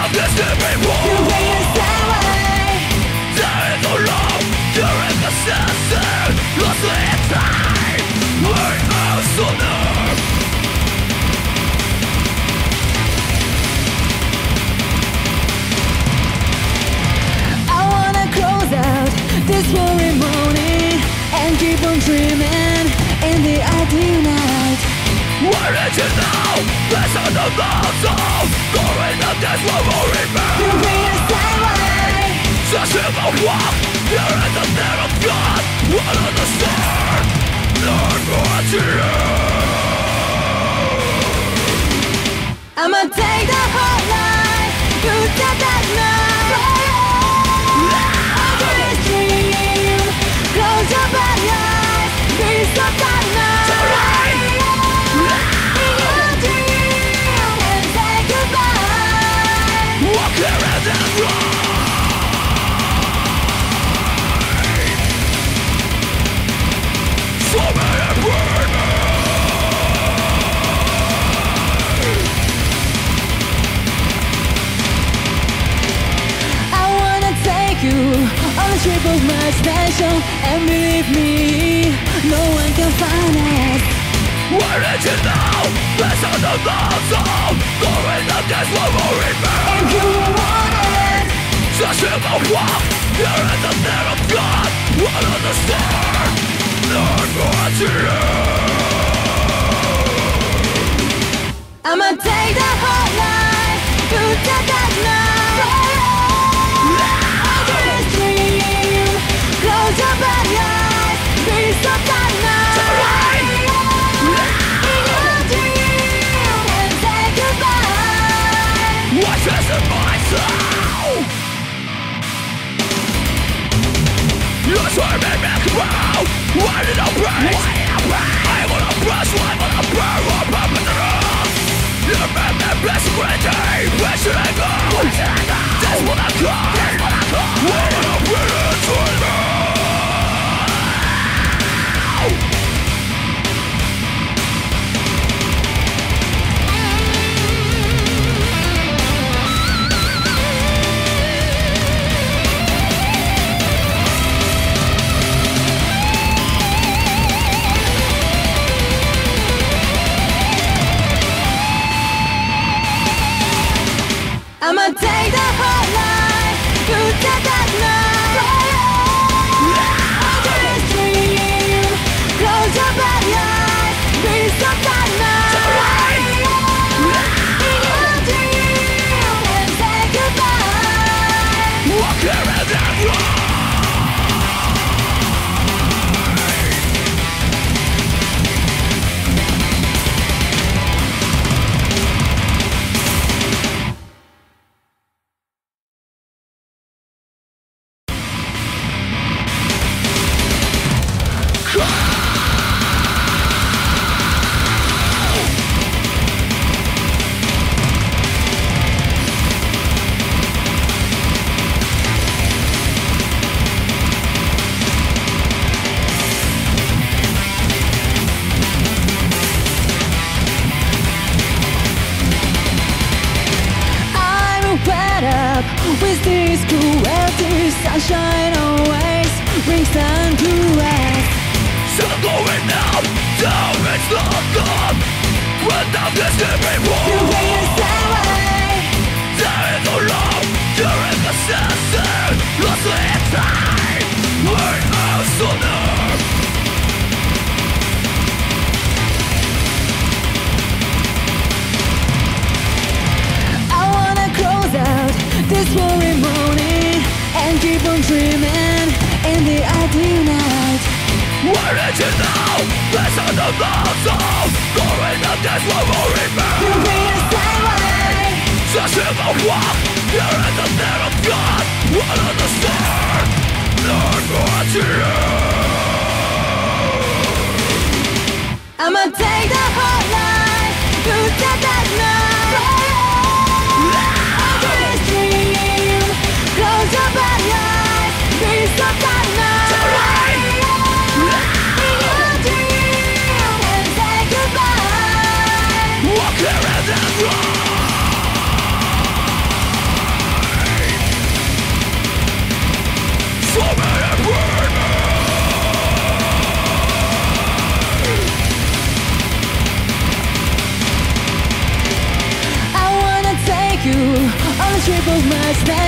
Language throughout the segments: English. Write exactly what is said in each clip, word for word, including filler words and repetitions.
of this living war. You bring us that way. There is no love, there is no sense. Lost in time, I am so nerve. I wanna close out this worry morning and keep on dreaming in the ideal night. Where did you know? That's on the soul. Going up this worry man. You bring us that way. Such a walk, there is a net of God. One of the stars, not what you I'ma take the whole life. You said that no. Over this dream, close your body eyes. Please stop that now. In your dream, and say goodbye. Walk around that road. So many burn me. I wanna take you on the trip of my station, and believe me, no one can find us. Where did you know? That's on the soul. Going up this worry man. If you want it, just in the walk, there is a net of God. One of the stars, not what you I'ma take the whole life. You said that no. Over this dream, close your body eyes. Please stop that now. In your dream, and say goodbye. What is in my soul? You swear me back around. Why did I break? I wanna brush, I wanna burn, what happened to us? You made me best crazy. Where should I go? That's what I call. I wanna bring it to you. I'ma take the whole life. You said that no. Over this dream, close your body eyes. Please stop that now. In your dream, and say goodbye. Walk around that road. With this cruelty, sunshine always brings down to us. So going up, down it's not gone. When down this living war. You bring us that way. There is no love, there is no sense. Lost in time, I am so nerve. I wanna close out this worry morning and keep on dreaming in the ideal night. Where did you know? That's on the soul. Going up this worry man. You bring us that way. Such in the walk, there is a net of God. One of the stars, not what you I'ma take the whole life. You said that no. Over this dream, close your body eyes. Please stop that now. In your dream, and say goodbye. Walk around that road.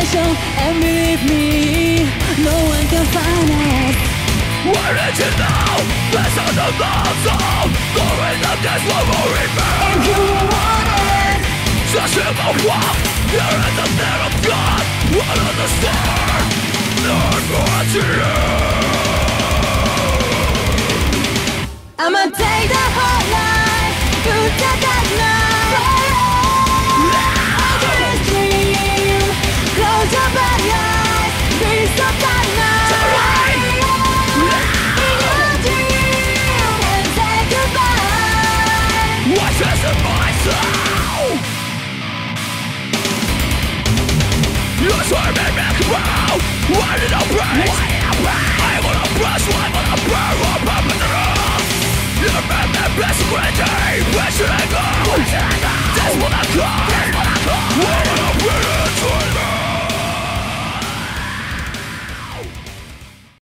station. And believe me, no one can find us. Why did you know? Let's on the zone. During the days we're worried man. If you want it, just in the walk. You're in the net of God. What on the start? Not what you